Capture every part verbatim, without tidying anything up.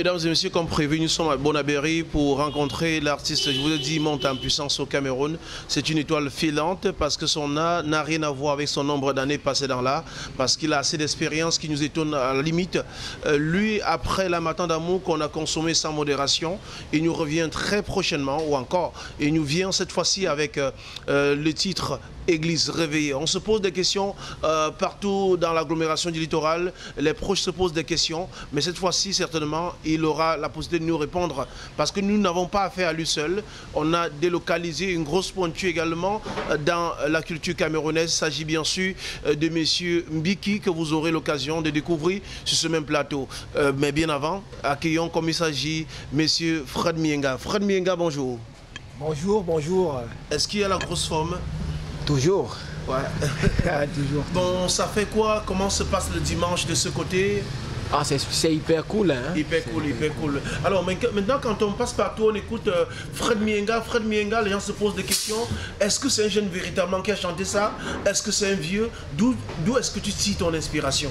Mesdames et messieurs, comme prévu, nous sommes à Bonabéry pour rencontrer l'artiste, je vous l'ai dit, monte en puissance au Cameroun. C'est une étoile filante parce que son art n'a rien à voir avec son nombre d'années passées dans l'art, parce qu'il a assez d'expérience qui nous étonne à la limite. Euh, lui, après la Matin d'amour qu'on a consommé sans modération, il nous revient très prochainement, ou encore, il nous vient cette fois-ci avec euh, euh, le titre Église réveillée. On se pose des questions euh, partout dans l'agglomération du littoral. Les proches se posent des questions, mais cette fois-ci, certainement, il aura la possibilité de nous répondre parce que nous n'avons pas affaire à lui seul. On a délocalisé une grosse pointure également dans la culture camerounaise. Il s'agit bien sûr de messieurs Mbiki que vous aurez l'occasion de découvrir sur ce même plateau. Euh, mais bien avant, accueillons comme il s'agit messieurs Fred Mienga. Fred Mienga, bonjour. Bonjour, bonjour. Est-ce qu'il y a la grosse forme? Toujours. Ouais. Toujours. Bon, ça fait quoi? Comment se passe le dimanche de ce côté? Ah, c'est hyper cool, hein? Hyper cool, hyper cool. Alors maintenant, quand on passe partout, on écoute euh, Fred Mienga, Fred Mienga, les gens se posent des questions. Est-ce que c'est un jeune véritablement qui a chanté ça? Est-ce que c'est un vieux? D'où est-ce que tu tires ton inspiration?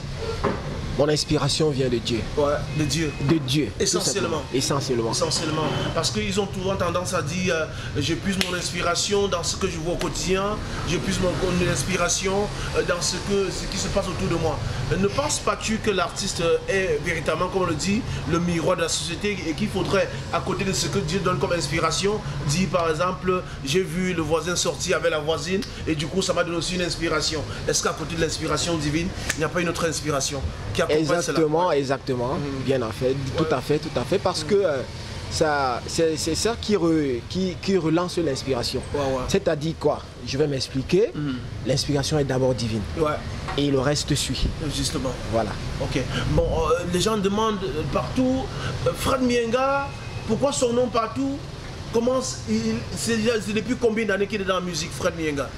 Mon inspiration vient de Dieu. Ouais, de Dieu. De Dieu. Essentiellement. Essentiellement. Essentiellement. Parce qu'ils ont souvent tendance à dire euh, je puise mon inspiration dans ce que je vois au quotidien, je puise mon, mon inspiration euh, dans ce, que, ce qui se passe autour de moi. Euh, ne penses pas-tu que l'artiste est véritablement, comme on le dit, le miroir de la société et qu'il faudrait, à côté de ce que Dieu donne comme inspiration, dire par exemple, j'ai vu le voisin sortir avec la voisine et du coup ça m'a donné aussi une inspiration. Est-ce qu'à côté de l'inspiration divine, il n'y a pas une autre inspiration qui Exactement, exactement, mmh. Bien en fait, tout ouais. à fait, tout à fait, parce mmh. que euh, ça, c'est ça qui, re, qui, qui relance l'inspiration. Ouais, ouais. C'est-à-dire quoi? Je vais m'expliquer. Mmh. L'inspiration est d'abord divine. Ouais. Et le reste suit. Justement. Voilà. Ok. Bon, euh, les gens demandent partout, euh, Fred Mienga, pourquoi son nom partout? Comment c'est depuis combien d'années qu'il est dans la musique, Fred Mienga?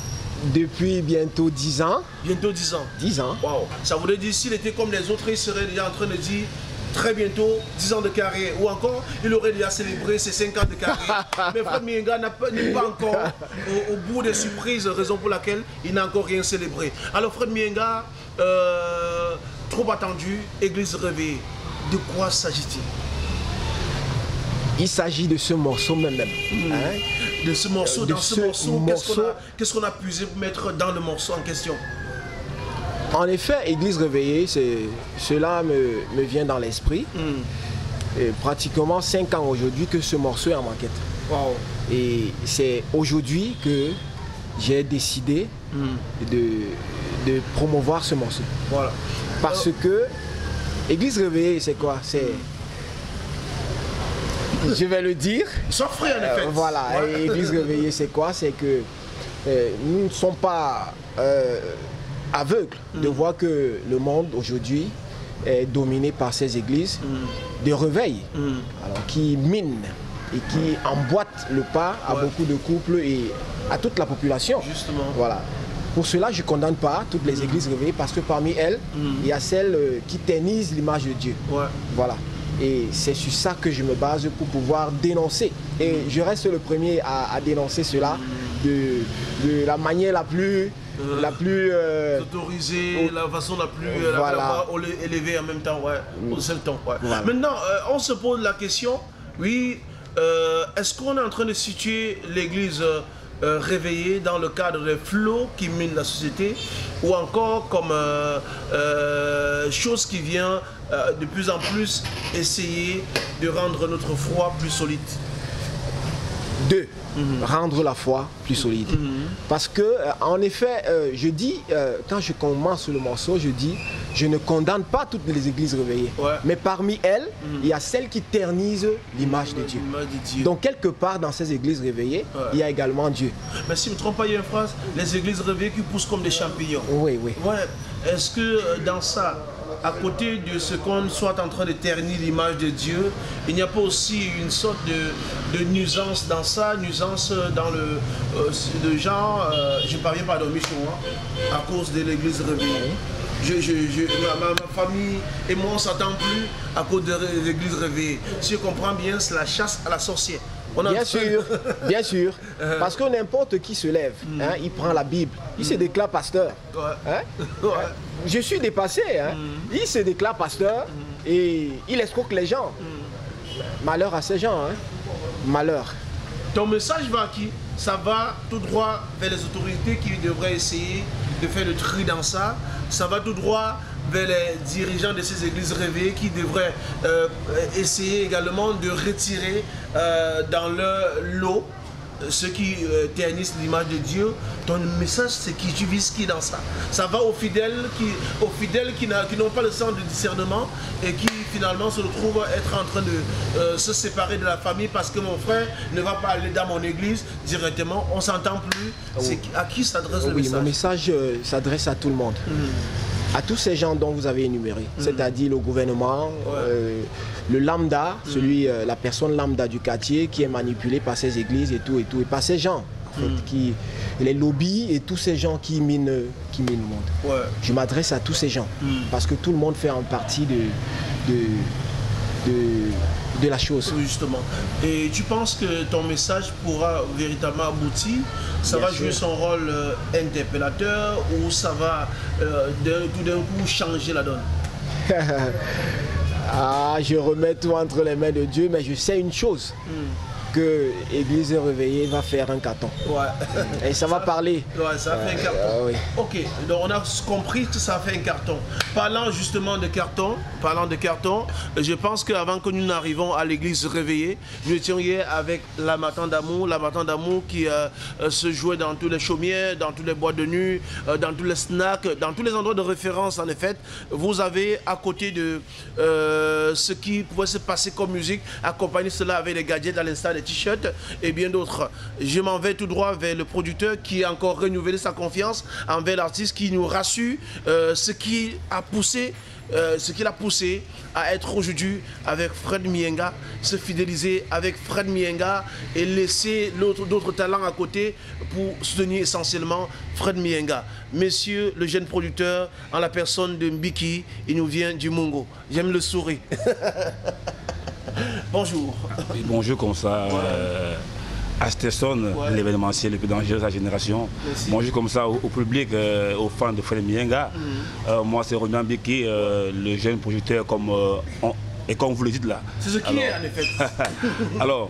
Depuis bientôt dix ans. Bientôt dix ans. dix ans. Wow. Ça voudrait dire s'il était comme les autres, il serait déjà en train de dire très bientôt dix ans de carrière. Ou encore, il aurait déjà célébré ses cinq ans de carrière. Mais Fred Mienga n'est pas, pas encore au, au bout des surprises, raison pour laquelle il n'a encore rien célébré. Alors Fred Mienga, euh, trop attendu, Église réveillée. De quoi s'agit-il? Il s'agit de ce morceau même. même mmh. hein? De ce morceau, de dans ce, ce morceau, morceau qu'est-ce qu'on a, qu a puisé pour mettre dans le morceau en question? En effet, Église réveillée, cela me, me vient dans l'esprit. Mmh. Pratiquement cinq ans aujourd'hui que ce morceau est en maquette. Wow. Et c'est aujourd'hui que j'ai décidé mmh. de, de promouvoir ce morceau. Voilà. Parce oh. que Église réveillée, c'est quoi? C'est... Je vais le dire. S'offrir en effet. Euh, voilà, ouais. Église réveillée, c'est quoi? C'est que euh, nous ne sommes pas euh, aveugles mm. de voir que le monde aujourd'hui est dominé par ces églises mm. de réveil, mm. alors, qui minent et qui emboîtent le pas à ouais. beaucoup de couples et à toute la population. Justement. Voilà. Pour cela, je ne condamne pas toutes les églises réveillées parce que parmi elles, mm. il y a celles euh, qui ternissent l'image de Dieu. Ouais. Voilà. Et c'est sur ça que je me base pour pouvoir dénoncer. Et je reste le premier à, à dénoncer cela de, de la manière la plus... Euh, la plus... Euh, autorisée, la façon la plus euh, voilà. la, la, élevée en même temps, ouais. Au seul temps, ouais. Voilà. Maintenant, euh, on se pose la question, oui, euh, est-ce qu'on est en train de situer l'église euh, Euh, réveillé dans le cadre des flots qui minent la société ou encore comme euh, euh, chose qui vient euh, de plus en plus essayer de rendre notre foi plus solide? Deux, mm-hmm. rendre la foi plus solide. Mm-hmm. Parce que, euh, en effet, euh, je dis, euh, quand je commence le morceau, je dis, je ne condamne pas toutes les églises réveillées. Ouais. Mais parmi elles, mm-hmm. il y a celles qui ternissent l'image mm-hmm. de, Dieu. de Dieu. Donc, quelque part dans ces églises réveillées, ouais. il y a également Dieu. Mais si je ne me trompe pas, il y a une phrase, les églises réveillées qui poussent comme des champignons. Oui, oui. Ouais. Est-ce que euh, dans ça, à côté de ce qu'on soit en train de ternir l'image de Dieu, il n'y a pas aussi une sorte de, de nuisance dans ça, nuisance dans le, euh, le genre, euh, je ne parviens pas à dormir chez moi, à cause de l'église réveillée. Je, je, je, ma, ma famille et moi on ne s'entend plus à cause de l'église réveillée. Si je comprends bien, c'est la chasse à la sorcière. On a bien sûr, bien sûr, parce que n'importe qui se lève, mm. hein, il prend la Bible, il mm. se déclare pasteur. Ouais. Hein? Ouais. Je suis dépassé, hein. mm. il se déclare pasteur, mm. et il escroque les gens. Mm. Malheur à ces gens, hein. Malheur. Ton message va à qui? Ça va tout droit vers les autorités qui devraient essayer de faire le tri dans ça. Ça va tout droit vers les dirigeants de ces églises réveillées qui devraient euh, essayer également de retirer euh, dans leur lot ceux qui euh, ternissent l'image de Dieu. Ton message, c'est qui tu vises qui dans ça? Ça va aux fidèles qui, aux fidèles qui n'ont pas le sens de discernement et qui finalement se retrouvent être en train de euh, se séparer de la famille parce que mon frère ne va pas aller dans mon église directement, on s'entend plus. C'est à qui s'adresse oh, le oui, message? Mon message euh, s'adresse à tout le monde. Mm. À tous ces gens dont vous avez énuméré, mm. c'est-à-dire le gouvernement, ouais. euh, le lambda, mm. celui, euh, la personne lambda du quartier qui est manipulée par ces églises et tout et tout, et par ces gens, en fait, mm. qui, les lobbies et tous ces gens qui minent, qui minent le monde. Ouais. Je m'adresse à tous ces gens mm. parce que tout le monde fait en partie de, de, de, de la chose. Justement. Et tu penses que ton message pourra véritablement aboutir? Ça Bien va sûr. jouer son rôle euh, interpellateur ou ça va euh, tout d'un coup changer la donne? Ah, je remets tout entre les mains de Dieu, mais je sais une chose. Mm. Que l'Église réveillée va faire un carton. Ouais. Et ça, ça va parler. Ouais, ça fait euh, un carton. Euh, oui. Ok, donc on a compris que ça fait un carton. Parlant justement de carton, parlant de carton, je pense qu'avant que nous n'arrivions à l'Église réveillée, nous étions hier avec la Matin d'amour, la Matin d'amour qui euh, se jouait dans tous les chaumières, dans tous les boîtes de nuit, euh, dans tous les snacks, dans tous les endroits de référence en effet. Vous avez à côté de euh, ce qui pouvait se passer comme musique, accompagné cela avec les gadgets à l'instar des t-shirts et bien d'autres. Je m'en vais tout droit vers le producteur qui a encore renouvelé sa confiance envers l'artiste, qui nous rassure euh, ce qui a poussé Euh, ce qui l'a poussé à être aujourd'hui avec Fred Mienga, se fidéliser avec Fred Mienga et laisser d'autres talents à côté pour soutenir essentiellement Fred Mienga. Messieurs, le jeune producteur, en la personne de Mbiki, il nous vient du Mungo. J'aime le sourire. Bonjour. Bonjour comme ça. Ouais. Euh... Asterson, ouais. L'événementiel le plus dangereux de sa génération. Merci. Bonjour comme ça au, au public, euh, aux fans de Fred Mienga. Mm. euh, moi c'est Ronan Mbiki, euh, le jeune producteur comme, euh, on, et comme vous le dites là. C'est ce qui Alors, est en effet. Alors,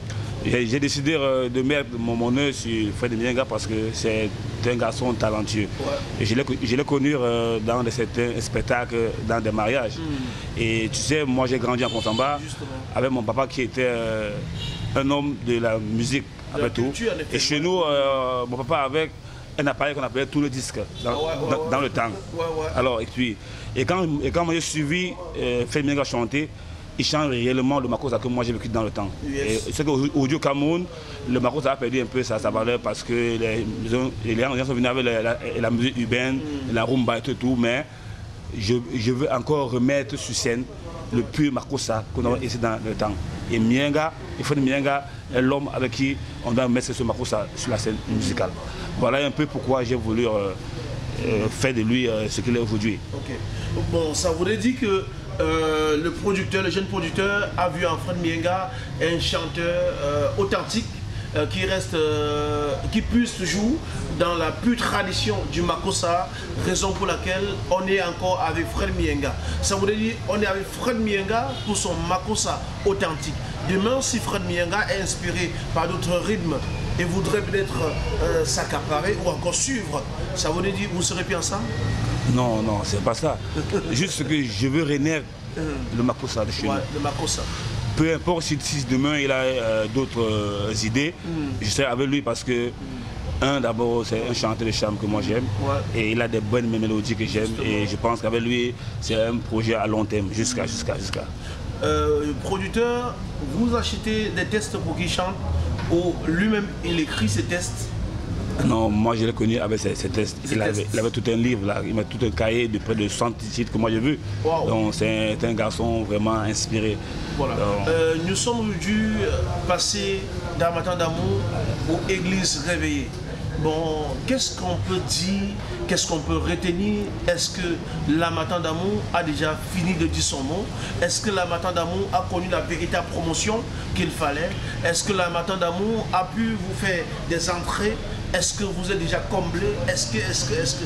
j'ai décidé euh, de mettre mon, mon œil sur Fred Mienga parce que c'est un garçon talentueux. Ouais. Et je l'ai connu euh, dans de certains spectacles, dans des mariages. Mm. Et tu sais, moi j'ai grandi en Pont-en-Bas avec mon papa qui était euh, un homme de la musique, après tout. Et chez nous, euh, mon papa avait un appareil qu'on appelait tout le disque dans, ouais, ouais, dans, ouais. dans le temps. Ouais, ouais. Alors, et puis, et quand, et quand j'ai suivi euh, Fred Mienga chanter, il chante réellement le Makossa que moi j'ai vécu dans le temps. Yes. Et c'est qu'au Cameroun, le Makossa a perdu un peu sa, sa valeur parce que les, les, les gens sont venus avec la, la, la musique urbaine, mm. la rumba et tout, tout mais je, je veux encore remettre sur scène le pur Makossa qu'on a essayé dans le temps. Et Mienga, il faut Mienga est l'homme avec qui on doit mettre ce Makossa sur la scène musicale. Voilà un peu pourquoi j'ai voulu euh, euh, faire de lui euh, ce qu'il est aujourd'hui. Okay. Bon, ça voudrait dire que euh, le producteur, le jeune producteur a vu en Fred Mienga un chanteur euh, authentique euh, qui reste, euh, qui puisse toujours dans la pure tradition du Makossa, raison pour laquelle on est encore avec Fred Mienga. Ça voudrait dire on est avec Fred Mienga pour son Makossa authentique. Demain, si Fred Mienga est inspiré par d'autres rythmes et voudrait peut-être euh, s'accaparer ou encore suivre, ça voudrait dire vous serez plus ensemble? Non, non, c'est pas ça. Juste que je veux renaître le Makossa de chez ouais, nous. Le Makossa. Peu importe si, si demain il a euh, d'autres euh, idées, mm. je serai avec lui parce que mm. un, d'abord, c'est un chanteur de charme que moi j'aime ouais. et il a des bonnes mélodies que j'aime et je pense qu'avec lui, c'est un projet à long terme, jusqu'à, jusqu'à, jusqu'à. Euh, producteur, vous achetez des tests pour qu'il chante ou lui-même il écrit ses tests? Non, moi je l'ai connu avec ses, ses tests. Il avait, il avait tout un livre, là. Il m'a tout un cahier de près de cent titres que moi j'ai vu. Wow. Donc c'est un, un garçon vraiment inspiré. Voilà. Donc... Euh, nous sommes dû passer d'un matin d'amour aux églises réveillées. Bon, qu'est-ce qu'on peut dire, qu'est-ce qu'on peut retenir? Est-ce que la Matin d'amour a déjà fini de dire son mot? Est-ce que la Matin d'amour a connu la véritable promotion qu'il fallait? Est-ce que la Matin d'amour a pu vous faire des entrées? Est-ce que vous êtes déjà comblé? Est-ce que, est-ce que, est-ce que...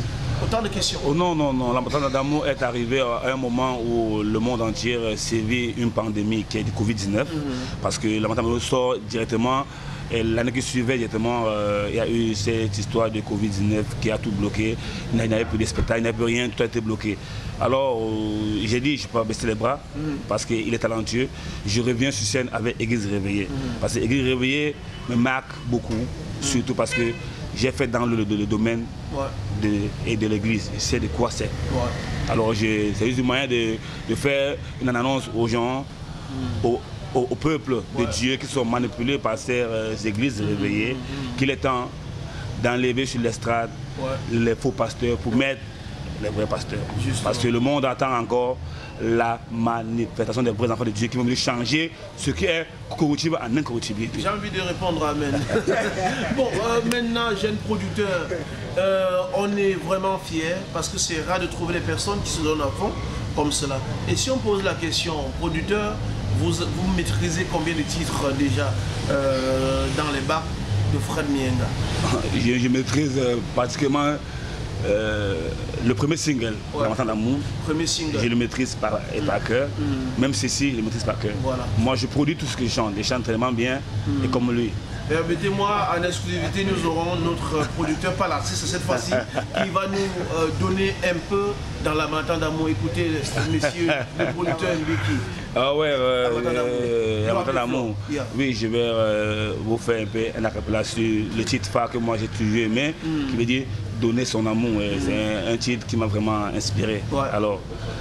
Autant de questions. Oh non, non, non. La Matanda d'amour est arrivée à un moment où le monde entier sévit une pandémie qui est du Covid dix-neuf. Mm-hmm. Parce que la Matanda d'amour sort directement. Et l'année qui suivait, directement, euh, il y a eu cette histoire de Covid dix-neuf qui a tout bloqué. Il n'y avait plus de spectacles, il n'y avait plus rien, tout a été bloqué. Alors, euh, j'ai dit, je ne peux pas baisser les bras mm. parce qu'il est talentueux. Je reviens sur scène avec Église Réveillée. Mm. Parce que Église Réveillée me marque beaucoup, mm. surtout parce que j'ai fait dans le, le, le domaine ouais. de, et de l'église. Je sais de quoi c'est. Ouais. Alors, c'est juste un moyen de, de faire une annonce aux gens, mm. aux, au, au peuple ouais. de Dieu qui sont manipulés par ces euh, églises mmh, réveillées, mmh. qu'il est temps d'enlever sur l'estrade ouais. les faux pasteurs pour mettre les vrais pasteurs. Justement. Parce que le monde attend encore la manifestation des vrais enfants de Dieu qui vont venir changer ce qui est corruptible en incorruptibilité. J'ai envie de répondre amen. Bon, euh, maintenant, jeune producteur, euh, on est vraiment fiers parce que c'est rare de trouver des personnes qui se donnent à fond comme cela. Et si on pose la question, producteur, Vous, vous maîtrisez combien de titres déjà euh, dans les bacs de Fred Mienga? je, je maîtrise euh, pratiquement euh, le premier single, ouais. La Matanda d'amour. Premier single. Je le maîtrise par, et par cœur. Mm. Même ceci, je le maîtrise par cœur. Voilà. Moi, je produis tout ce que je chante. Je chante tellement bien mm. et comme lui. Permettez-moi, en exclusivité, nous aurons notre producteur, pas l'artiste cette fois-ci, qui va nous euh, donner un peu dans La Matanda d'amour. Écoutez, monsieur le producteur Mbiki. Ah ouais, euh, euh, La Matanda d'amour. Yeah. Oui, je vais euh, vous faire un peu un acapella sur le titre phare que moi j'ai toujours aimé, mm. qui veut dire donner son amour. Mm. C'est un, un titre qui m'a vraiment inspiré. Ouais. Alors,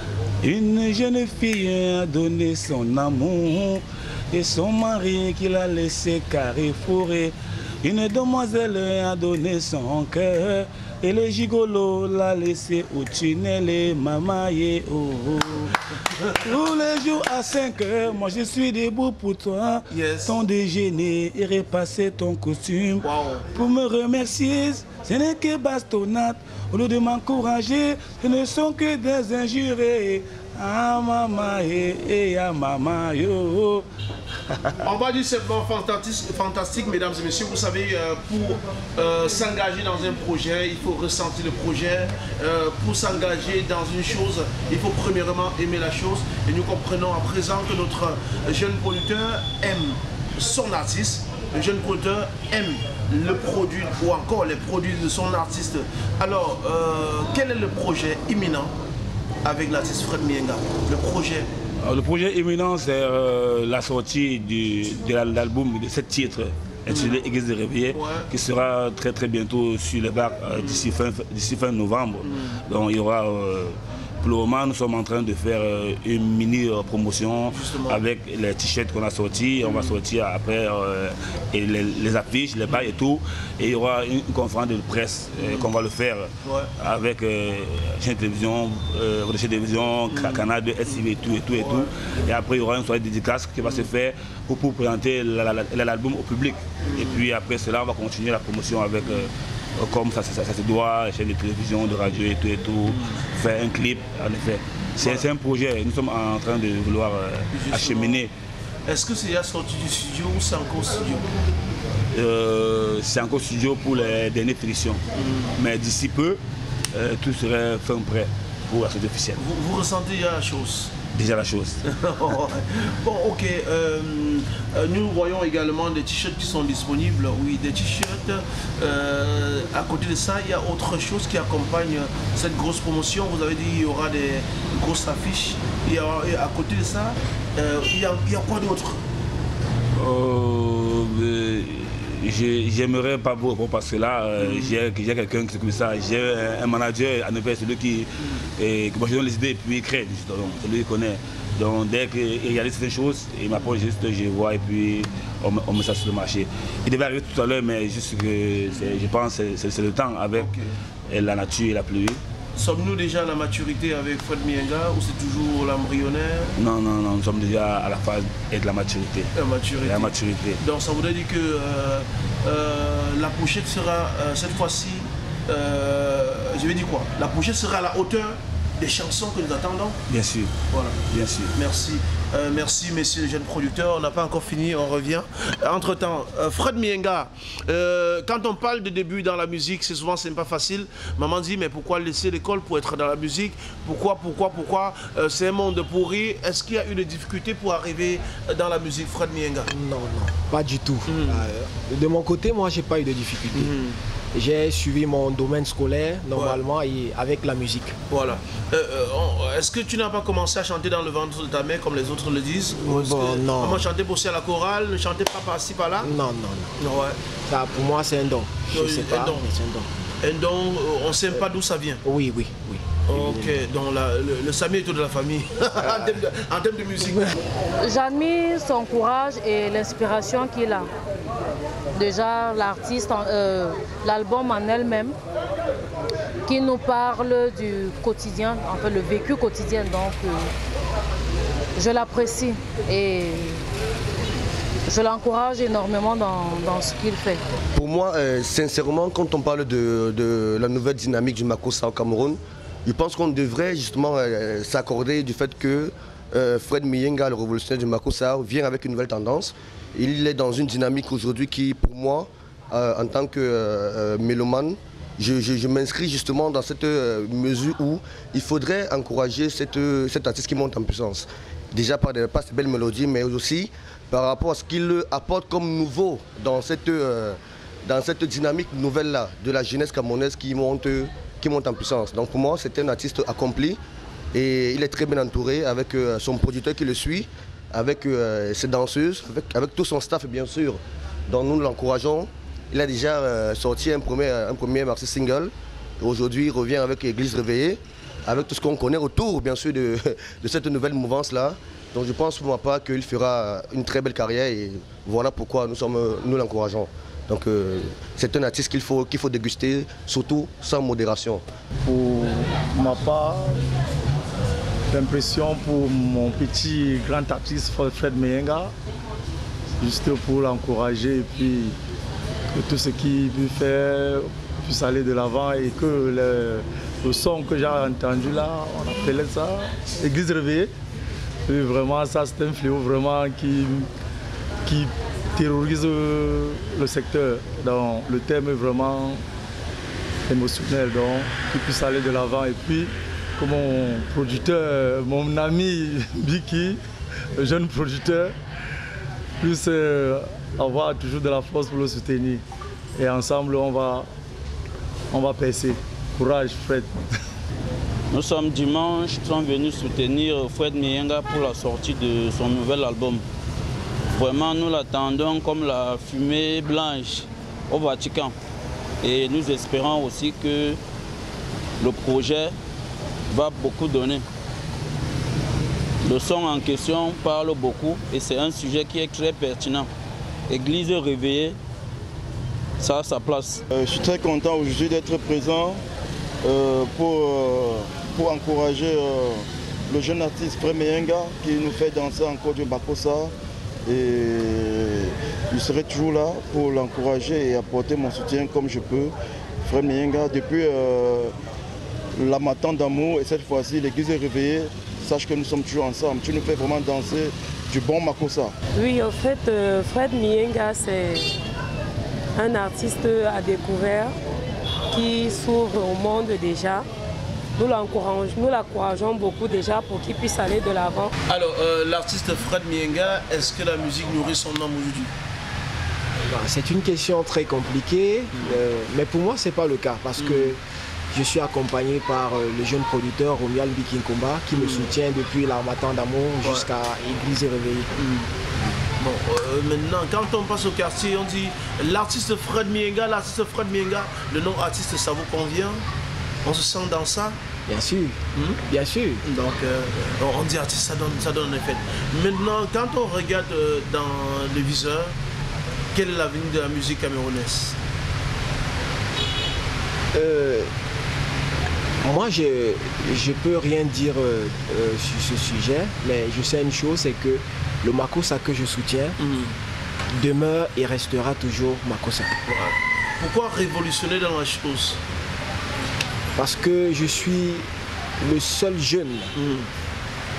une jeune fille a donné son amour. Et son mari qui l'a laissé carrefouré. Une demoiselle a donné son cœur. Et le gigolo l'a laissé au tunnel et mamaye. Oh, oh. Tous les jours à cinq heures, moi je suis debout pour toi. Yes. Ton déjeuner et repasser ton costume. Wow. Pour me remercier, ce n'est que bastonnade. Au lieu de m'encourager, ce ne sont que des injures. Ah maman et, et ah maman yo. On va dire simplement fantastique, fantastique, mesdames et messieurs. Vous savez, euh, pour euh, s'engager dans un projet, il faut ressentir le projet. Euh, pour s'engager dans une chose, il faut premièrement aimer la chose. Et nous comprenons à présent que notre jeune producteur aime son artiste. Le jeune producteur aime le produit ou encore les produits de son artiste. Alors, euh, quel est le projet imminent avec l'artiste Fred Mienga, le projet? Alors, le projet imminent, c'est euh, la sortie du, de l'album de sept titres intitulé mmh. Église de Réveillée, ouais. qui sera très très bientôt sur les bacs euh, d'ici fin, d'ici fin novembre. Mmh. Donc il y aura... Euh, pour le moment, nous sommes en train de faire euh, une mini euh, promotion Justement. avec les t-shirts qu'on a sortis. Mmh. On va sortir après euh, et les, les affiches, les bails et tout. Et il y aura une, une conférence de presse euh, mmh. qu'on va le faire ouais. avec euh, chaîne télévision, euh, télévision, mmh. Canal deux, S I V et tout et tout et ouais. tout. Et après, il y aura une soirée dédicace qui va mmh. se faire pour, pour présenter l'album au public. Mmh. Et puis après cela, on va continuer la promotion avec... Euh, comme ça, ça, ça se doit, chaîne de télévision, de radio et tout et tout, mmh. faire un clip, en effet. C'est ouais. un projet, nous sommes en train de vouloir euh, acheminer. Est-ce que c'est déjà sorti du studio ou c'est encore studio? euh, C'est encore studio pour les dernières éditions. Mmh. Mais d'ici peu, euh, tout serait fin prêt pour la sortie officielle. Vous, vous ressentez déjà la chose? Déjà la chose. Bon, ok. Euh, nous voyons également des t-shirts qui sont disponibles. Oui, des t-shirts. Euh, à côté de ça, il y a autre chose qui accompagne cette grosse promotion. Vous avez dit qu'il y aura des grosses affiches. Et à côté de ça, euh, il, y a, il y a quoi d'autre? euh, J'aimerais pas beaucoup parce que là, euh, mm. j'ai quelqu'un qui s'occupe de ça. J'ai un manager, en effet, celui qui, mm. et, qui moi, je donne les idées et puis il crée. C'est lui qui connaît. Donc dès qu'il réalise certaines choses, il m'apporte juste, je vois et puis on, on met ça sur le marché. Il devait arriver tout à l'heure, mais juste que je pense que c'est le temps avec okay. la nature et la pluie. Sommes-nous déjà à la maturité avec Fred Mienga ou c'est toujours l'embryonnaire? Non, non, non, nous sommes déjà à la phase de la maturité. La maturité. La maturité. Donc ça voudrait dire que euh, euh, la pochette sera euh, cette fois-ci, euh, je vais dire quoi? La pochette sera à la hauteur des chansons que nous attendons? Bien sûr. Voilà. Bien sûr. Merci. Euh, merci, messieurs les jeunes producteurs. On n'a pas encore fini, on revient. Entre-temps, euh, Fred Mienga, euh, quand on parle de début dans la musique, c'est souvent c'est pas facile. Maman dit, mais pourquoi laisser l'école pour être dans la musique? Pourquoi, pourquoi, pourquoi euh, c'est un monde pourri. Est-ce qu'il y a eu des difficultés pour arriver dans la musique, Fred Mienga? Non, non, pas du tout. Mm. Euh, de mon côté, moi, j'ai pas eu de difficultés. Mm. J'ai suivi mon domaine scolaire normalement ouais. et avec la musique. Voilà. Euh, euh, Est-ce que tu n'as pas commencé à chanter dans le ventre de ta mère comme les autres le disent? Bon, non. Maman chantait aussi à la chorale, ne chantait pas par-ci par-là? Non, non, non. Ouais. Ça, pour moi, c'est un don. Je ne sais pas, un don. mais c'est un don. Un don, on ne sait pas d'où ça vient? Oui, oui, oui. Ok, donc la, le, le Samy est tout de la famille, en, termes de, en termes de musique. J'admire son courage et l'inspiration qu'il a. Déjà, l'artiste, euh, l'album en elle-même, qui nous parle du quotidien, en fait le vécu quotidien. Donc, euh, je l'apprécie et je l'encourage énormément dans, dans ce qu'il fait. Pour moi, euh, sincèrement, quand on parle de, de la nouvelle dynamique du Makossa au Cameroun, je pense qu'on devrait justement euh, s'accorder du fait que euh, Fred Mienga, le révolutionnaire du Makossa, vient avec une nouvelle tendance. Il est dans une dynamique aujourd'hui qui, pour moi, euh, en tant que euh, mélomane, je, je, je m'inscris justement dans cette euh, mesure où il faudrait encourager cette, cet artiste qui monte en puissance. Déjà par, des, par ses belles mélodies, mais aussi par rapport à ce qu'il apporte comme nouveau dans cette, euh, dans cette dynamique nouvelle-là de la jeunesse camerounaise qui monte, qui monte en puissance. Donc pour moi, c'est un artiste accompli et il est très bien entouré avec euh, son producteur qui le suit, avec euh, ses danseuses, avec, avec tout son staff bien sûr. Donc nous l'encourageons. Il a déjà euh, sorti un premier, un premier maxi single. Aujourd'hui il revient avec Église réveillée, avec tout ce qu'on connaît autour bien sûr de, de cette nouvelle mouvance-là. Donc je pense pour ma part qu'il fera une très belle carrière et voilà pourquoi nous, sommes, nous l'encourageons. Donc euh, c'est un artiste qu'il faut, qu'il faut déguster, surtout sans modération. Pour ma part, l'impression pour mon petit grand artiste Fred Mienga, juste pour l'encourager et puis que tout ce qu'il veut faire puisse aller de l'avant et que le, le son que j'ai entendu là, on appelait ça Église réveillée. Et vraiment ça c'est un fléau vraiment qui, qui terrorise le secteur. Donc, le thème est vraiment émotionnel, donc qu'il puisse aller de l'avant. Et puis, comme mon producteur, mon ami Biki, le jeune producteur, puisse avoir toujours de la force pour le soutenir. Et ensemble, on va, on va percer. Courage, Fred. Nous sommes dimanche, nous sommes venus soutenir Fred Mienga pour la sortie de son nouvel album. Vraiment, nous l'attendons comme la fumée blanche au Vatican. Et nous espérons aussi que le projet va beaucoup donner. Le son en question parle beaucoup et c'est un sujet qui est très pertinent. Église réveillée, ça a sa place. Euh, je suis très content aujourd'hui d'être présent euh, pour, euh, pour encourager euh, le jeune artiste Fred Mienga qui nous fait danser encore du Makossa. Et je serai toujours là pour l'encourager et apporter mon soutien comme je peux. Fred Mienga, depuis euh, la Matante d'amour et cette fois-ci l'église est réveillée, sache que nous sommes toujours ensemble. Tu nous fais vraiment danser du bon Makossa. Oui, en fait, euh, Fred Mienga, c'est un artiste à découvert qui s'ouvre au monde déjà. Nous l'encourageons beaucoup déjà pour qu'il puisse aller de l'avant. Alors, euh, l'artiste Fred Mienga, est-ce que la musique nourrit son âme aujourd'hui? C'est une question très compliquée, mmh. euh, mais pour moi, ce n'est pas le cas parce mmh. que je suis accompagné par euh, le jeune producteur Romuald Bikinkomba qui mmh. me soutient depuis la Matante d'amour ouais. jusqu'à Église réveillée. Mmh. Bon, euh, maintenant, quand on passe au quartier, on dit l'artiste Fred Mienga, l'artiste Fred Mienga, le nom artiste, ça vous convient? On se sent dans ça? Bien sûr, mmh. bien sûr. Donc, euh, on dit artiste, ça donne, ça donne un effet. Maintenant, quand on regarde euh, dans le viseur, quel est l'avenir de la musique camerounaise? euh, Moi, je ne peux rien dire euh, euh, sur ce sujet, mais je sais une chose, c'est que le Makossa que je soutiens mmh. demeure et restera toujours Makossa. Ouais. Pourquoi révolutionner dans la chose? Parce que je suis le seul jeune mmh.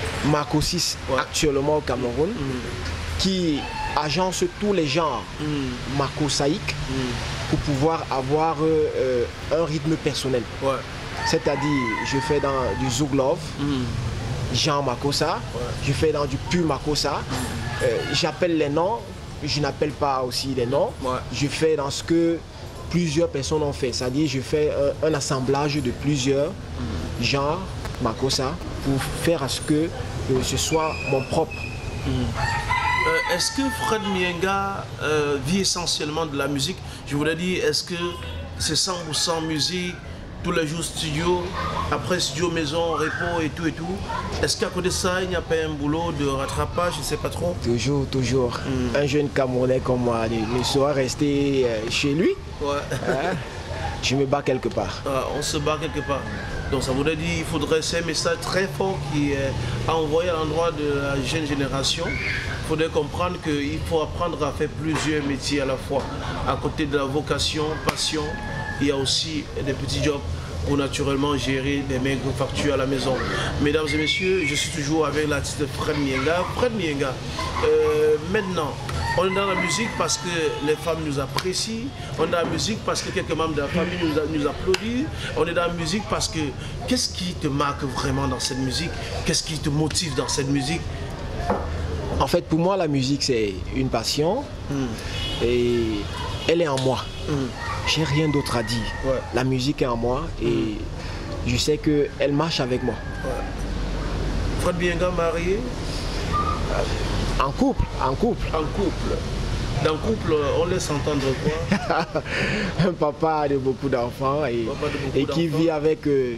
Marco six ouais. actuellement au Cameroun, mm. qui agence tous les genres mm. marcosaïques mm. pour pouvoir avoir euh, un rythme personnel. Ouais. C'est-à-dire, je fais dans du Zouglov, mm. genre Makossa, ouais. je fais dans du pur Makossa, mm. euh, j'appelle les noms, je n'appelle pas aussi les noms, ouais. je fais dans ce que plusieurs personnes ont fait, c'est-à-dire je fais un, un assemblage de plusieurs mm. genres Makossa pour faire à ce que euh, ce soit mon propre. Mm. Euh, est-ce que Fred Mienga euh, vit essentiellement de la musique? Je voulais dire, est-ce que c'est cent pour cent musique, tous les jours studio, après studio maison, repos et tout et tout? Est-ce qu'à côté de ça, il n'y a pas un boulot de rattrapage? Je ne sais pas trop. Toujours, toujours. Mm. Un jeune Camerounais comme moi ne saurait rester euh, chez lui. Ouais. Hein? Je me bats quelque part. Ah, on se bat quelque part. Donc ça voudrait dire qu'il faudrait ces messages très forts qui est envoyé à l'endroit de la jeune génération. Il faudrait comprendre qu'il faut apprendre à faire plusieurs métiers à la fois. À côté de la vocation, passion, il y a aussi des petits jobs pour naturellement gérer des maigres factures à la maison. Mesdames et messieurs, je suis toujours avec l'artiste Fred Mienga. Fred Mienga, euh, maintenant, on est dans la musique parce que les femmes nous apprécient, on est dans la musique parce que quelques membres de la famille nous, nous applaudissent, on est dans la musique parce que qu'est-ce qui te marque vraiment dans cette musique? Qu'est-ce qui te motive dans cette musique? En fait, pour moi, la musique, c'est une passion mm. et elle est en moi. Mm. J'ai rien d'autre à dire. Ouais. La musique est en moi et mm. je sais qu'elle marche avec moi. Ouais. Fred Mienga marié? En couple, en couple. En couple. Dans couple, on laisse entendre quoi? Un papa de beaucoup d'enfants et, et qui vit avec euh,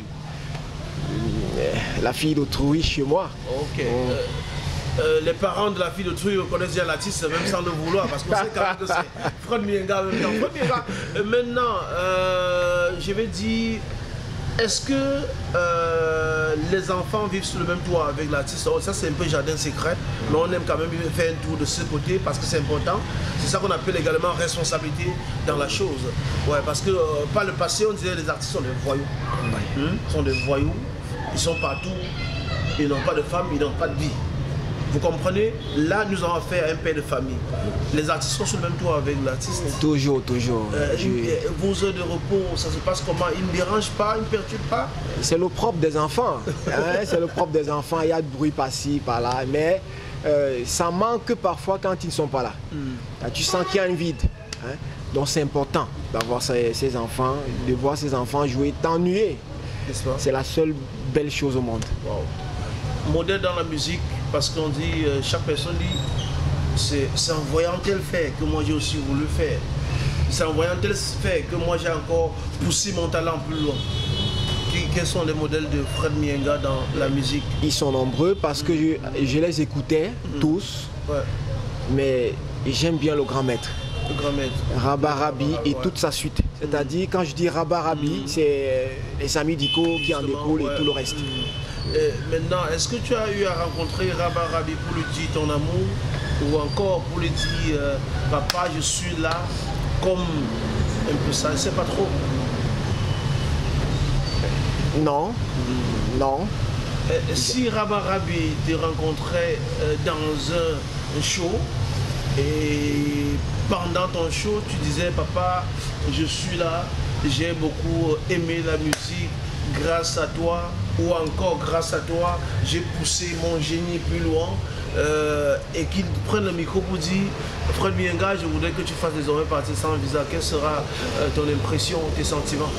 la fille d'autrui chez moi. Ok. Oh. Euh, euh, les parents de la fille d'autrui connaissent bien l'artiste, même sans le vouloir, parce qu'on sait quand même que c'est Fred Mienga. Fred Mienga. Euh, maintenant, euh, je vais dire, est-ce que euh, les enfants vivent sur le même toit avec l'artiste? Oh, ça c'est un peu jardin secret, mais on aime quand même faire un tour de ce côté parce que c'est important. C'est ça qu'on appelle également responsabilité dans la chose. Ouais, parce que euh, par le passé, on disait les artistes sont des voyous. Ouais. Hum, sont des voyous, ils sont partout, ils n'ont pas de femme, ils n'ont pas de vie. Vous comprenez? Là, nous avons affaire à un père de famille. Les artistes sont sur le même toit avec l'artiste. Toujours, toujours. Euh, je... Vos heures de repos, ça se passe comment? Ils ne dérangent pas, ils ne perturbent pas? C'est le propre des enfants. Hein? C'est le propre des enfants. Il y a de bruit par-ci, par-là. Mais euh, ça manque parfois quand ils ne sont pas là. Mm. Tu sens qu'il y a un vide. Hein? Donc c'est important d'avoir ces, ces enfants, de voir ces enfants jouer, t'ennuyer. C'est la seule belle chose au monde. Wow. Modèle dans la musique, parce qu'on dit, euh, chaque personne dit, c'est en voyant tel fait que moi j'ai aussi voulu faire. C'est en voyant tel fait que moi j'ai encore poussé mon talent plus loin. Qui, quels sont les modèles de Fred Mienga dans la musique? Ils sont nombreux parce que je, je les écoutais mmh. tous, ouais. mais j'aime bien le grand maître. Le grand maître. Rabba Rabbi et ouais. toute sa suite. C'est-à-dire, quand je dis Rabba Rabbi, mmh. c'est les amis d'Ico qui en découlent ouais. et tout le reste. Mmh. Et maintenant, est-ce que tu as eu à rencontrer Rabba Rabbi pour lui dire ton amour ou encore pour lui dire euh, papa, je suis là, comme un peu ça, je ne sais pas trop? Non, mmh. non. Et si Rabba Rabbi te rencontrait euh, dans un, un show et pendant ton show, tu disais papa, je suis là, j'ai beaucoup aimé la musique, grâce à toi, ou encore grâce à toi, j'ai poussé mon génie plus loin, euh, et qu'il prenne le micro pour dire, Fred Mienga, je voudrais que tu fasses désormais partie sans visa. Quelle sera euh, ton impression, tes sentiments?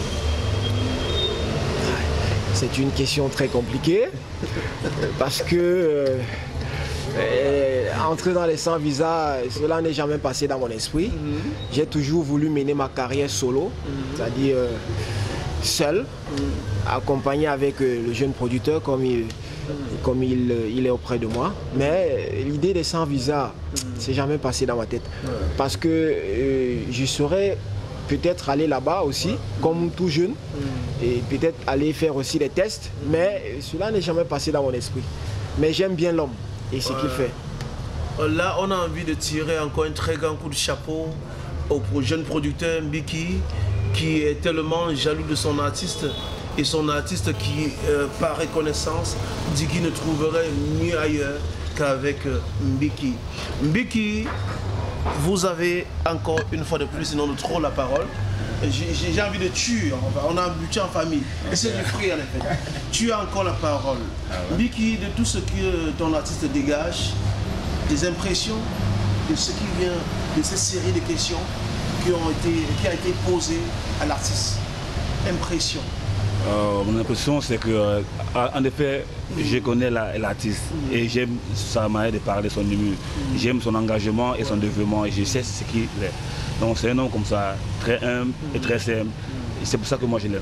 C'est une question très compliquée, parce que euh, euh, entrer dans les sans visa, cela n'est jamais passé dans mon esprit. Mm-hmm. J'ai toujours voulu mener ma carrière solo, mm-hmm. c'est-à-dire euh, seul, mm. accompagné avec euh, le jeune producteur comme il, mm. comme il, il est auprès de moi. Mais euh, l'idée des sans visa, mm. c'est jamais passé dans ma tête. Ouais. Parce que euh, je saurais peut-être aller là-bas aussi, ouais. comme tout jeune, mm. et peut-être aller faire aussi des tests, mm. mais cela n'est jamais passé dans mon esprit. Mais j'aime bien l'homme et ce ouais. qu'il fait. Là, on a envie de tirer encore un très grand coup de chapeau au jeune producteur Mbiki, qui est tellement jaloux de son artiste. et son artiste qui, euh, par reconnaissance, dit qu'il ne trouverait mieux ailleurs qu'avec euh, Mbiki. Mbiki, vous avez encore une fois de plus, sinon de trop, la parole. J'ai envie de tuer, on a un budget en famille, et c'est du fruit en effet. Tu as encore la parole. Mbiki, de tout ce que ton artiste dégage, des impressions, de ce qui vient de ces séries de questions qui ont été, qui a été posées à l'artiste. Impression. Euh, mon impression, c'est que, euh, en effet, mmh. je connais l'artiste mmh. et j'aime sa manière de parler, son humour. Mmh. J'aime son engagement et son développement et je sais ce qu'il est. Donc c'est un homme comme ça, très humble mmh. et très simple. Et c'est pour ça que moi je l'aime.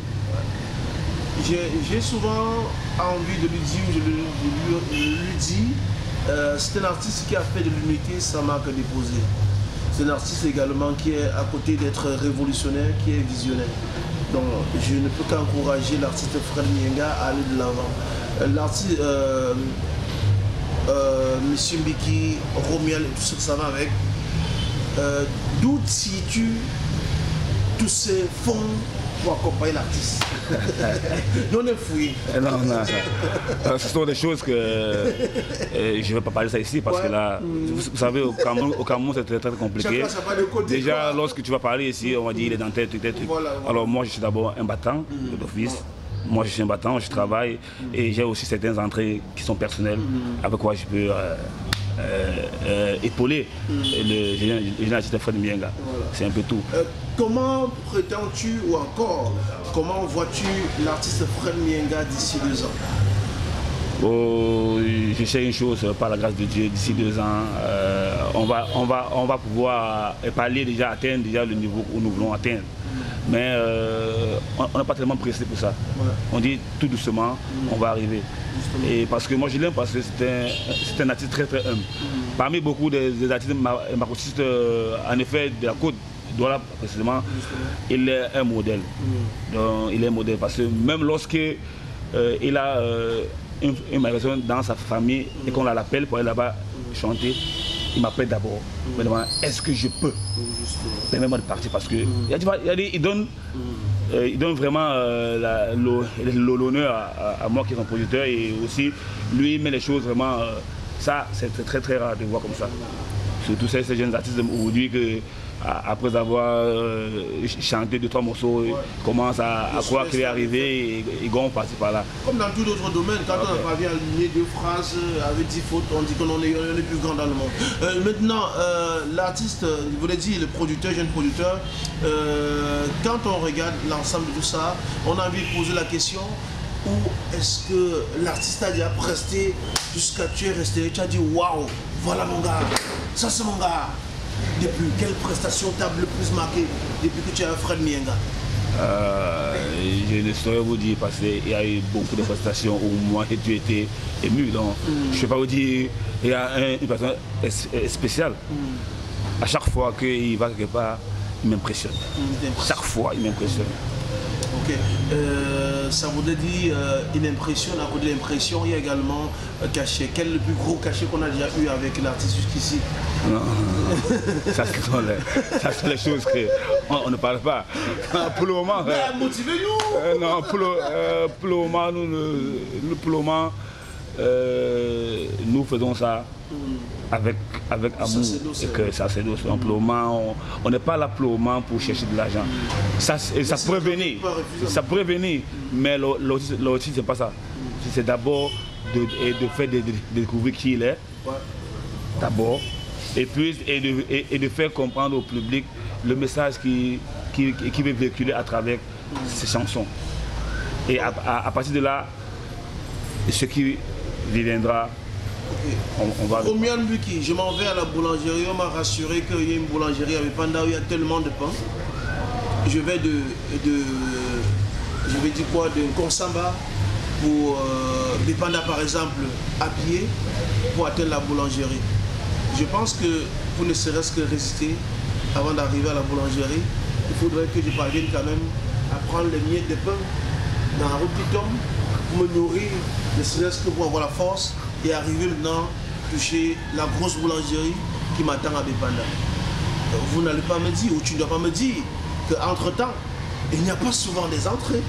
J'ai souvent envie de lui dire, je lui, lui, lui dis, euh, c'est un artiste qui a fait de l'unité sa marque déposée. C'est un artiste également qui est à côté d'être révolutionnaire, qui est visionnaire. Donc je ne peux qu'encourager l'artiste Fred Mienga à aller de l'avant. L'artiste, euh, euh, Monsieur Mbiki, Romiel et tout ce que ça va avec, euh, d'où situe tous ces fonds pour accompagner l'artiste? Non, on est fouillé. Non, non, ce sont des choses que euh, je ne vais pas parler ça ici parce ouais. que là, mmh. vous, vous savez, au Cameroun, au Cameroun c'est très, très compliqué. Déjà, lorsque tu vas parler ici, on va dire il est dans tel truc, tel truc. Voilà, voilà. Alors moi, je suis d'abord un battant mmh. d'office. Voilà. Moi, je suis un battant, je travaille mmh. et j'ai aussi certaines entrées qui sont personnelles mmh. avec quoi je peux euh, euh, euh, épauler mmh. le jeune artiste Fred Mienga. Voilà. C'est un peu tout. Euh, comment prétends-tu ou encore comment vois-tu l'artiste Fred Mienga d'ici deux ans? Oh, je sais une chose, par la grâce de Dieu, d'ici deux ans, euh, on, va, on, va, on va pouvoir parler déjà, atteindre déjà le niveau où nous voulons atteindre. Mais euh, on n'est pas tellement pressé pour ça. Ouais. On dit tout doucement, mmh. on va arriver. Justement. Et parce que moi je l'aime parce que c'est un, un artiste très très humble. Mmh. Parmi beaucoup des, des artistes marcotistes, euh, en effet, de la côte Douala précisément, il est un modèle. Mmh. Donc, il est un modèle parce que même lorsque euh, il a euh, une, une maison dans sa famille mmh. et qu'on l'appelle pour aller là-bas mmh. chanter, il m'appelle d'abord, il me demande est-ce que je peux permettre de partir parce que mm. il, a dit, il, donne, mm. euh, il donne vraiment euh, l'honneur à, à moi qui est son producteur et aussi lui il met les choses vraiment, euh, ça c'est très, très très rare de voir comme ça. Surtout ces, ces jeunes artistes aujourd'hui que après avoir euh, chanté deux trois morceaux, ouais. commence à, à croire qu'il est arrivé et ils vont passer par là. Comme dans tout autre domaine, quand okay. on parvient à aligner deux phrases avec dix fautes, on dit qu'on est, est le plus grand dans le monde. Euh, maintenant, euh, l'artiste, vous l'avez dit, le producteur, jeune producteur, euh, quand on regarde l'ensemble de tout ça, on a envie de poser la question où est-ce que l'artiste a déjà presté jusqu'à tu es resté, tu as dit waouh, voilà mon gars, ça c'est mon gars. Depuis quelle prestation t'as le plus marqué depuis que tu as Fred Mienga? euh, Je ne saurais vous dire parce qu'il y a eu beaucoup de prestations où moi j'ai dû être ému. Donc mm. je ne peux pas vous dire il y a un, une personne spéciale. Mm. À chaque fois qu'il va quelque part, il m'impressionne. Mm, chaque fois, il m'impressionne. Ok. Euh, ça voudrait dire euh, il impressionne. À côté de l'impression, il y a également un cachet. Quel est le plus gros cachet qu'on a déjà eu avec l'artiste jusqu'ici? Non, ça sont les, ça sont les choses qu'on on ne parle pas. Pour le moment, euh, motivez-nous. Euh, non, pour le, euh, pour le moment, nous, nous, pour le moment, euh, nous faisons ça mm. avec, avec amour. Ça, et que ça c'est douce. Mm. Pour le moment, on n'est pas là pour le moment pour chercher de l'argent. Mm. Ça, ça pourrait venir, ça pourrait venir, mm. mais l'autisme c'est pas ça. Mm. C'est d'abord de, de faire de, de, de découvrir qui il est. Ouais. D'abord. Et puis et de, et, et de faire comprendre au public le message qui, qui, qui veut véhiculer à travers ces chansons. Et à, à, à partir de là, ce qui viendra, on, on va... Romiel Mbiki, je m'en vais à la boulangerie, on m'a rassuré qu'il y a une boulangerie avec Panda où il y a tellement de pain. Je vais de, de je vais dire quoi, de Konsamba pour euh, des Panda par exemple à pied pour atteindre la boulangerie. Je pense que pour ne serait-ce que résister avant d'arriver à la boulangerie, il faudrait que je parvienne quand même à prendre les miettes de pain dans la route qui tombe pour me nourrir, ne serait-ce que pour avoir la force et arriver maintenant à toucher la grosse boulangerie qui m'attend à Bépanda. Vous n'allez pas me dire, ou tu ne dois pas me dire qu'entre-temps, il n'y a pas souvent des entrées.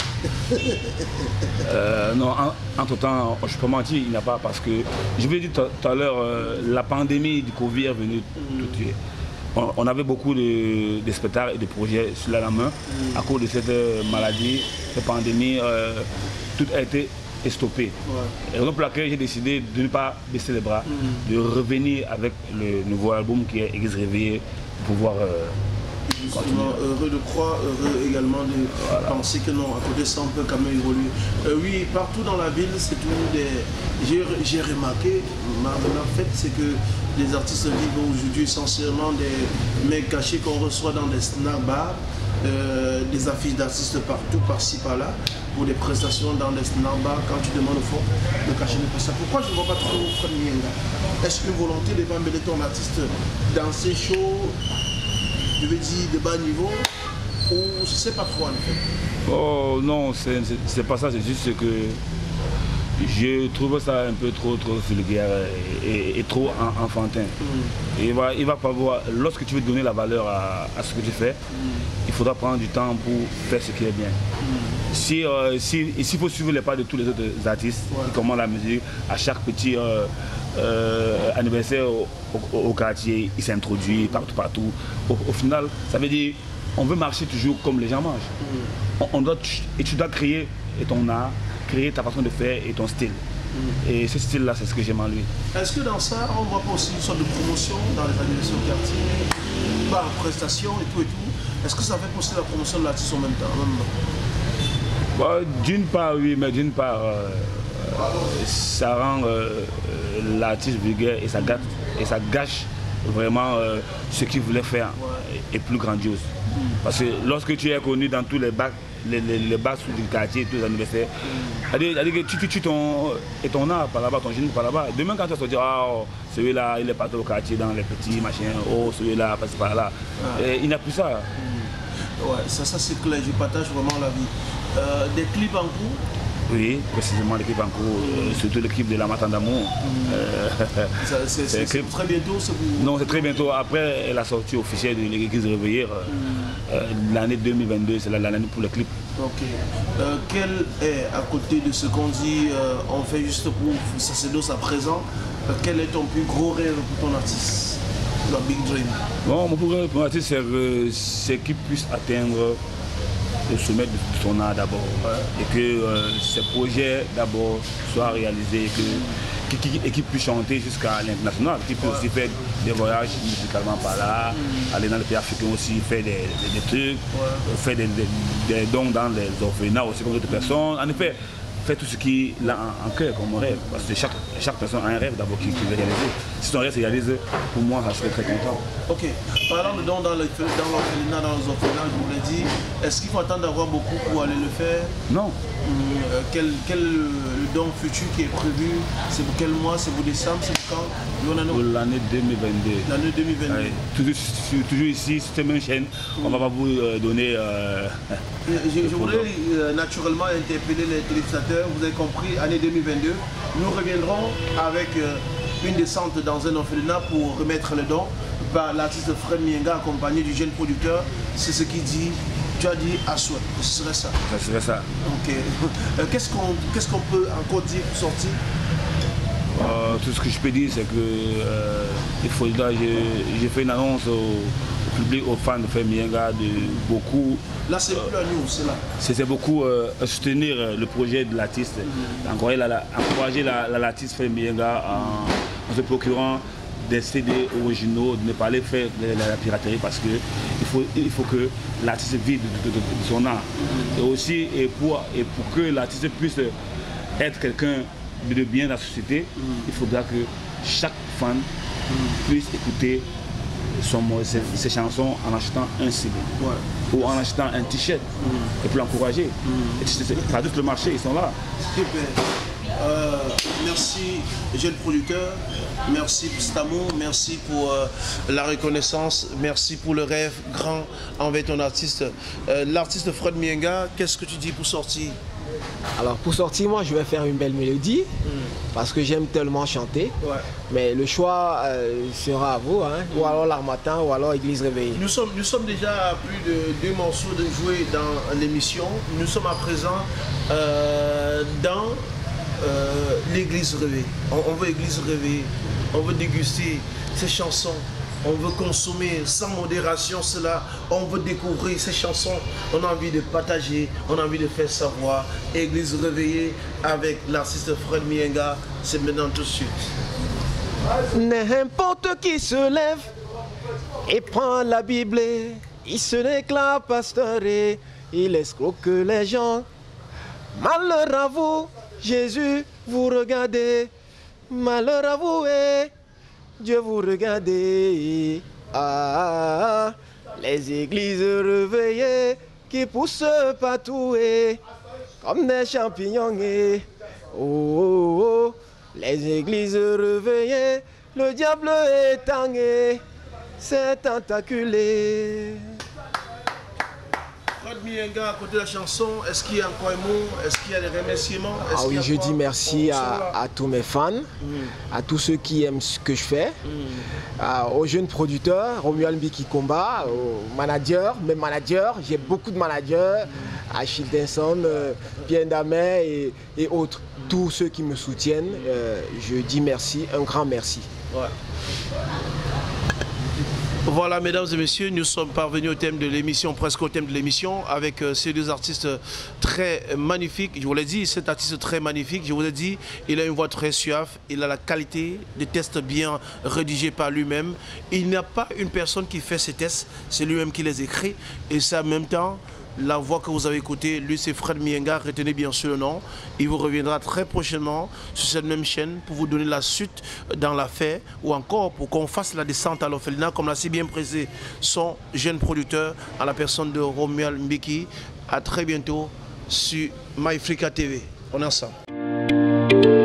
euh, non, en, entre temps, je peux mentir, il n'y a pas parce que, je vous l'ai dit tout à l'heure, euh, la pandémie du Covid est venue mm. tout tuer. On, on avait beaucoup de, de spectacles et de projets sur la main mm. à cause de cette euh, maladie, cette pandémie, euh, tout a été stoppé. Ouais. Et raison pour laquelle j'ai décidé de ne pas baisser les bras, mm. de revenir avec le nouveau album qui est Église réveillée pour pouvoir euh, justement heureux de croire, heureux également de voilà. penser que non, à côté ça on peut quand même évoluer. Euh, oui, partout dans la ville, c'est tout des... J'ai remarqué, ma fait, c'est que les artistes vivent aujourd'hui essentiellement des mecs cachés qu'on reçoit dans des snack bars, euh, des affiches d'artistes partout, par-ci, par-là, pour des prestations dans des snack bars. Quand tu demandes au fond, le cachet n'est pas ça. Pourquoi je ne vois pas trop Fred Miyenga? Est-ce qu'une volonté de pas mêler ton artiste dans ces shows, je veux dire, de bas niveau, ou je ne sais pas trop en fait? Oh non, c'est pas ça, c'est juste que je trouve ça un peu trop, trop vulgaire et, et, et trop enfantin. Mm. Et il va, il va pas voir, lorsque tu veux donner la valeur à, à ce que tu fais, mm. il faudra prendre du temps pour faire ce qui est bien. Mm. Si, euh, si, s'il faut suivre les pas de tous les autres artistes ouais. qui commandent la musique, à chaque petit euh, euh, anniversaire au, au, au quartier, il s'introduit partout, partout. Au, au final, ça veut dire on veut marcher toujours comme les gens marchent. Mm. On, on doit, et tu dois créer ton art, créer ta façon de faire et ton style. Mm. Et ce style-là, c'est ce que j'aime en lui. Est-ce que dans ça, on voit pas aussi une sorte de promotion dans les anniversaires au quartier, par prestation et tout et tout? Est-ce que ça fait aussi la promotion de l'artiste en même temps, même... Bah, d'une part, oui, mais d'une part, euh, euh, ça rend euh, l'artiste vulgaire et ça gâche, et ça gâche vraiment euh, ce qu'il voulait faire ouais. et plus grandiose. Mm. Parce que lorsque tu es connu dans tous les bacs, les, les, les bacs du quartier, tous les anniversaires, c'est-à-dire mm. que tu tues ton, et ton art par là-bas, ton génie par là-bas. Demain, quand tu vas te dire, ah, oh, celui-là, il est parti au quartier dans les petits machins, oh, celui-là, passe par là, ouais. et il n'a plus ça. Mm. Ouais, ça, ça c'est clair, je partage vraiment la vie. Euh, des clips en cours? Oui, précisément les clips en cours, euh, surtout le clip de La Matin d'amour. Mmh. Euh, c'est très bientôt? Vous... Non, c'est très bientôt. Après la sortie officielle de l'Église réveillée, mmh. euh, l'année deux mille vingt-deux, c'est l'année pour le clip. Ok. Euh, quel est, à côté de ce qu'on dit, euh, on fait juste pour sacerdoce à présent, euh, quel est ton plus gros rêve pour ton artiste, le Big Dream? Bon, mon plus gros rêve pour mon artiste, c'est qu'il puisse atteindre le sommet de son art d'abord ouais. et que euh, ces projets d'abord soient réalisés et qu'il qu qu puisse chanter jusqu'à l'international, qu'il puisse ouais. aussi faire des voyages musicalement par là, mm. aller dans les pays africains aussi, faire des, des, des trucs, ouais. faire des, des, des dons dans les orphelinats aussi comme d'autres personnes. En effet, faire tout ce qui est en, en cœur comme mon rêve, parce que chaque, chaque personne a un rêve d'abord qui, qui veut réaliser. Si son rêve se réalise, pour moi, je serais très content. Ok. Parlant de dons dans l'orphelinat, dans les orphelinats, je vous l'ai dit, est-ce qu'il faut attendre d'avoir beaucoup pour aller le faire? Non. Euh, quel, quel le don futur qui est prévu? C'est pour quel mois? C'est pour décembre? C'est pour quand? Pour l'année deux mille vingt-deux. L'année deux mille vingt-deux. Ouais. Toujours, toujours ici, sur cette même chaîne, mmh. on va pas vous euh, donner... Euh, je, je voudrais euh, naturellement interpeller les téléspectateurs. Vous avez compris, année deux mille vingt-deux, nous reviendrons avec euh, une descente dans un orphelinat pour remettre le don par l'artiste Fred Miyenga accompagné du jeune producteur. C'est ce qu'il dit. Tu as dit à souhait, ce serait ça. Ce serait ça. Ok. Euh, Qu'est-ce qu'on qu'est-ce qu'on peut encore dire pour sortir? euh, Tout ce que je peux dire, c'est que euh, il faudra, j'ai fait une annonce au, au public, aux fans de Fred Miyenga, de beaucoup. Là, c'est plus à nous, c'est là. C'est beaucoup euh, soutenir le projet de l'artiste, mm-hmm. encourager l'artiste la, la, Fred Miyenga en, en se procurant des C D originaux, de ne pas aller faire de la, la piraterie parce que il faut, il faut que l'artiste vive de, de, de, de son art. Mm-hmm. Et aussi, et pour, et pour que l'artiste puisse être quelqu'un de bien dans la société, mm-hmm. il faudra que chaque fan mm-hmm. puisse écouter son, ses, ses chansons en achetant un C D ouais. ou en achetant un t-shirt mm. et pour l'encourager. Mm. Par tout le marché, ils sont là. Super. Euh, merci, jeune producteur. Merci pour cet amour. Merci pour euh, la reconnaissance. Merci pour le rêve grand envers ton artiste. Euh, L'artiste Fred Miyenga, qu'est-ce que tu dis pour sortir? Alors pour sortir, moi je vais faire une belle mélodie, mm. parce que j'aime tellement chanter. Ouais. Mais le choix euh, sera à vous, hein, mm. ou alors l'Harmattan, ou alors Église Réveillée. Nous sommes, nous sommes déjà à plus de deux morceaux de jouer dans l'émission. Nous sommes à présent euh, dans euh, l'Église Réveillée. On, on veut Église Réveillée, on veut déguster ces chansons. On veut consommer sans modération cela, on veut découvrir ces chansons, on a envie de partager, on a envie de faire savoir. Église Réveillée avec l'artiste Fred Mienga, c'est maintenant tout de suite. N'importe qui se lève et prend la Bible, il se déclare pasteur et il escroque les gens. Malheur à vous, Jésus, vous regardez, malheur à vous et Dieu vous regardez, ah, les églises réveillées qui poussent partout et comme des champignons et oh, oh, oh, les églises réveillées, le diable est tangé, c'est tentaculé. Fred Mienga, à côté de la chanson, est-ce qu'il y a encore un mot? Est-ce qu'il y a des remerciements? Ah oui, je dis merci à, à tous mes fans, mm. à tous ceux qui aiment ce que je fais, mm. à, aux jeunes producteurs, Romuald Mbiki Komba, aux managers, mes managers, j'ai beaucoup de managers, mm. Achille Denson, euh, Pierre Damet et, et autres, tous ceux qui me soutiennent, euh, je dis merci, un grand merci. Ouais. Voilà, mesdames et messieurs, nous sommes parvenus au thème de l'émission, presque au thème de l'émission, avec euh, ces deux artistes très magnifiques. Je vous l'ai dit, cet artiste très magnifique, je vous l'ai dit, il a une voix très suave, il a la qualité, des tests bien rédigés par lui-même. Il n'y a pas une personne qui fait ces tests, c'est lui-même qui les écrit, et c'est en même temps la voix que vous avez écoutée, lui c'est Fred Mienga, retenez bien sûr le nom. Il vous reviendra très prochainement sur cette même chaîne pour vous donner la suite dans l'affaire ou encore pour qu'on fasse la descente à l'orphelinat comme l'a si bien précisé son jeune producteur à la personne de Romuald Mbiki. À très bientôt sur MyFrica T V. On est ensemble.